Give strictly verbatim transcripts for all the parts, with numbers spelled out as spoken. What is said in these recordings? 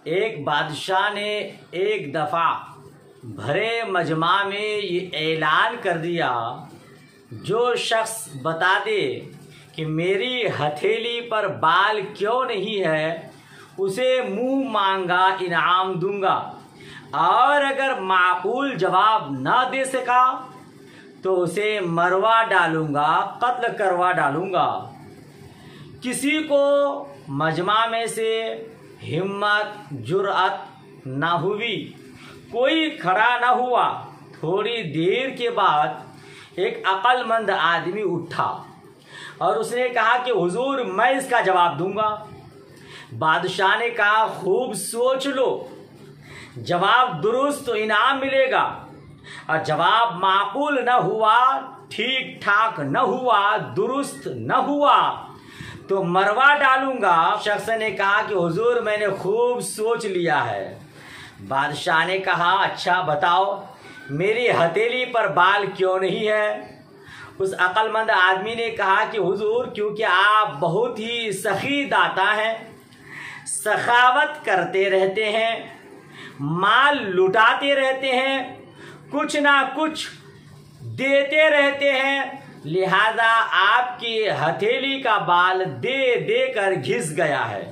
ایک بادشاہ نے ایک دفعہ بھرے مجمع میں یہ اعلان کر دیا، جو شخص بتا دے کہ میری ہتھیلی پر بال کیوں نہیں ہے اسے منہ مانگا انعام دوں گا، اور اگر معقول جواب نہ دے سکا تو اسے مروا ڈالوں گا، قتل کروا ڈالوں گا۔ کسی کو مجمع میں سے ہمت جرأت نہ ہوئی، کوئی کھڑا نہ ہوا۔ تھوڑی دیر کے بعد ایک عقل مند آدمی اٹھا اور اس نے کہا کہ حضور میں اس کا جواب دوں گا۔ بادشاہ نے کہا خوب سوچ لو، جواب درست تو انعام ملے گا، اور جواب معقول نہ ہوا، ٹھیک ٹھاک نہ ہوا، درست نہ ہوا تو مروا ڈالوں گا۔ شخص نے کہا کہ حضور میں نے خوب سوچ لیا ہے۔ بادشاہ نے کہا اچھا بتاؤ میری ہتھیلی پر بال کیوں نہیں ہے؟ اس عقل مند آدمی نے کہا کہ حضور کیونکہ آپ بہت ہی سخی داتا ہیں، سخاوت کرتے رہتے ہیں، مال لٹاتے رہتے ہیں، کچھ نہ کچھ دیتے رہتے ہیں، لہذا آپ کی ہتھیلی کا بال دے دے کر گھس گیا ہے۔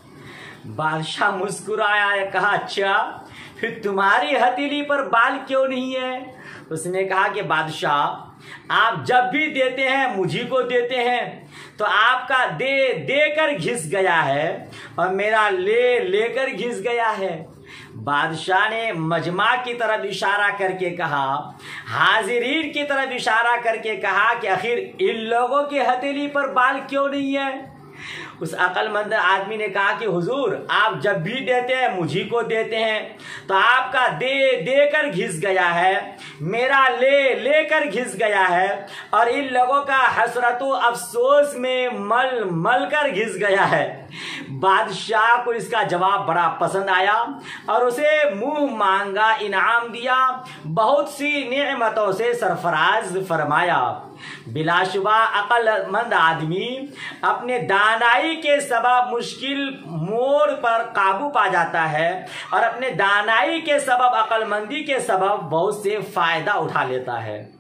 بادشاہ مسکرایا، کہا اچھا پھر تمہاری ہتھیلی پر بال کیوں نہیں ہے؟ اس نے کہا کہ بادشاہ آپ جب بھی دیتے ہیں مجھی کو دیتے ہیں تو آپ کا دے دے کر گھس گیا ہے اور میرا لے لے کر گھس گیا ہے۔ بادشاہ نے مجمع کی طرف اشارہ کر کے کہا، حاضرین کی طرف اشارہ کر کے کہا کہ آخر ان لوگوں کی ہتھیلی پر بال کیوں نہیں ہے؟ اس عقل مند آدمی نے کہا کہ حضور آپ جب بھی دیتے ہیں مجھی کو دیتے ہیں تو آپ کا دے دے کر گھس گیا ہے، میرا لے لے کر گھس گیا ہے، اور ان لوگوں کا حسرت و افسوس میں مل مل کر گھس گیا ہے۔ بادشاہ کو اس کا جواب بڑا پسند آیا اور اسے منہ مانگا انعام دیا، بہت سی نعمتوں سے سرفراز فرمایا۔ بلا شبہ عقل مند آدمی اپنے دانائی کے سبب مشکل موڑ پر قابو پا جاتا ہے اور اپنے دانائی کے سبب، عقل مندی کے سبب بہت سے فائدہ اٹھا لیتا ہے۔